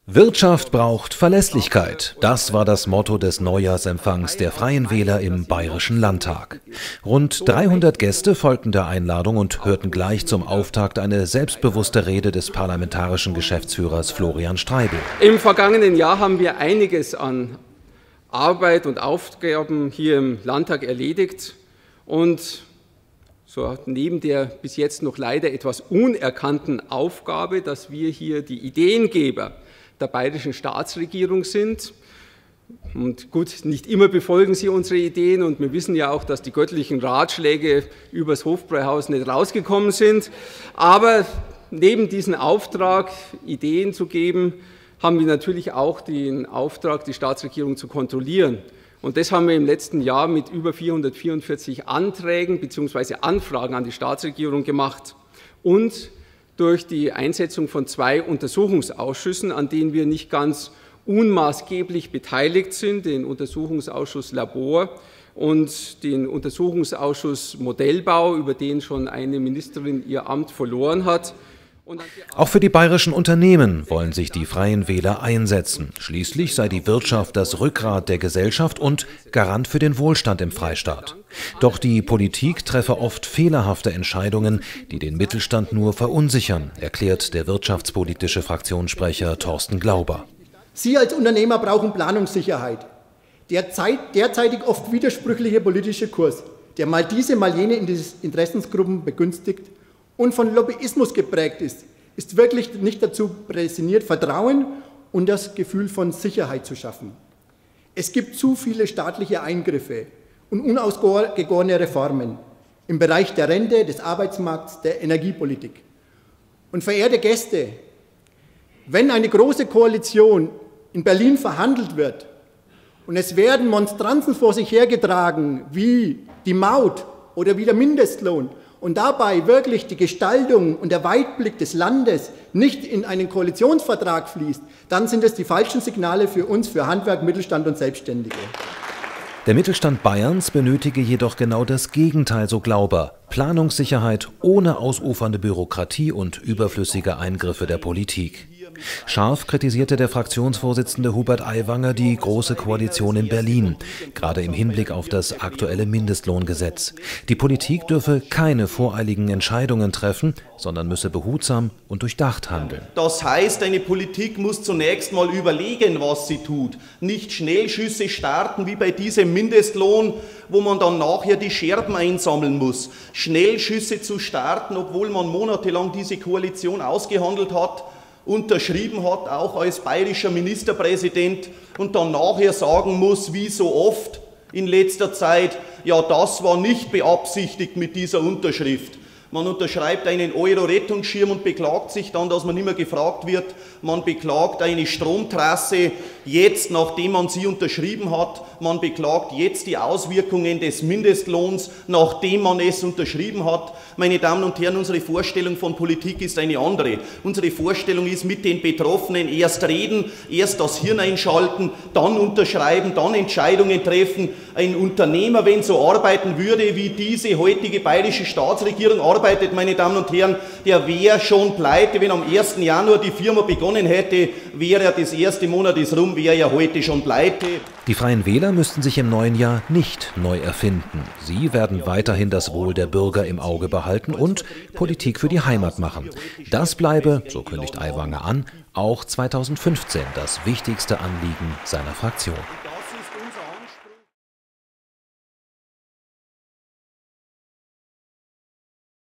Wirtschaft braucht Verlässlichkeit. Das war das Motto des Neujahrsempfangs der Freien Wähler im Bayerischen Landtag. Rund 300 Gäste folgten der Einladung und hörten gleich zum Auftakt eine selbstbewusste Rede des parlamentarischen Geschäftsführers Florian Streibel. Im vergangenen Jahr haben wir einiges an Arbeit und Aufgaben hier im Landtag erledigt und so neben der bis jetzt noch leider etwas unerkannten Aufgabe, dass wir hier die Ideengeber der bayerischen Staatsregierung sind. Und gut, nicht immer befolgen sie unsere Ideen und wir wissen ja auch, dass die göttlichen Ratschläge übers Hofbräuhaus nicht rausgekommen sind. Aber neben diesem Auftrag, Ideen zu geben, haben wir natürlich auch den Auftrag, die Staatsregierung zu kontrollieren. Und das haben wir im letzten Jahr mit über 444 Anträgen bzw. Anfragen an die Staatsregierung gemacht und durch die Einsetzung von 2 Untersuchungsausschüssen, an denen wir nicht ganz unmaßgeblich beteiligt sind, den Untersuchungsausschuss Labor und den Untersuchungsausschuss Modellbau, über den schon eine Ministerin ihr Amt verloren hat. Auch für die bayerischen Unternehmen wollen sich die Freien Wähler einsetzen. Schließlich sei die Wirtschaft das Rückgrat der Gesellschaft und Garant für den Wohlstand im Freistaat. Doch die Politik treffe oft fehlerhafte Entscheidungen, die den Mittelstand nur verunsichern, erklärt der wirtschaftspolitische Fraktionssprecher Thorsten Glauber. Sie als Unternehmer brauchen Planungssicherheit. Der derzeitig oft widersprüchliche politische Kurs, der mal diese, mal jene Interessensgruppen begünstigt und von Lobbyismus geprägt ist wirklich nicht dazu prädestiniert, Vertrauen und das Gefühl von Sicherheit zu schaffen. Es gibt zu viele staatliche Eingriffe und unausgegorene Reformen im Bereich der Rente, des Arbeitsmarkts, der Energiepolitik. Und verehrte Gäste, wenn eine große Koalition in Berlin verhandelt wird und es werden Monstranzen vor sich hergetragen, wie die Maut oder wie der Mindestlohn, und dabei wirklich die Gestaltung und der Weitblick des Landes nicht in einen Koalitionsvertrag fließt, dann sind es die falschen Signale für uns, für Handwerk, Mittelstand und Selbstständige. Der Mittelstand Bayerns benötige jedoch genau das Gegenteil, so Glauber: Planungssicherheit ohne ausufernde Bürokratie und überflüssige Eingriffe der Politik. Scharf kritisierte der Fraktionsvorsitzende Hubert Aiwanger die Große Koalition in Berlin, gerade im Hinblick auf das aktuelle Mindestlohngesetz. Die Politik dürfe keine voreiligen Entscheidungen treffen, sondern müsse behutsam und durchdacht handeln. Das heißt, eine Politik muss zunächst mal überlegen, was sie tut. Nicht Schnellschüsse starten wie bei diesem Mindestlohn, wo man dann nachher die Scherben einsammeln muss. Schnellschüsse zu starten, obwohl man monatelang diese Koalition ausgehandelt hat, unterschrieben hat, auch als bayerischer Ministerpräsident, und dann nachher sagen muss, wie so oft in letzter Zeit, ja, das war nicht beabsichtigt mit dieser Unterschrift. Man unterschreibt einen Euro-Rettungsschirm und beklagt sich dann, dass man nicht mehr gefragt wird. Man beklagt eine Stromtrasse jetzt, nachdem man sie unterschrieben hat. Man beklagt jetzt die Auswirkungen des Mindestlohns, nachdem man es unterschrieben hat. Meine Damen und Herren, unsere Vorstellung von Politik ist eine andere. Unsere Vorstellung ist, mit den Betroffenen erst reden, erst das Hirn einschalten, dann unterschreiben, dann Entscheidungen treffen. Ein Unternehmer, wenn so arbeiten würde, wie diese heutige bayerische Staatsregierung arbeitet, meine Damen und Herren, der wäre schon pleite. Wenn am 1. Januar die Firma begonnen hätte, wäre ja das erste Monat ist rum, wäre ja heute schon pleite. Die Freien Wähler müssten sich im neuen Jahr nicht neu erfinden. Sie werden weiterhin das Wohl der Bürger im Auge behalten und Politik für die Heimat machen. Das bleibe, so kündigt Aiwanger an, auch 2015 das wichtigste Anliegen seiner Fraktion.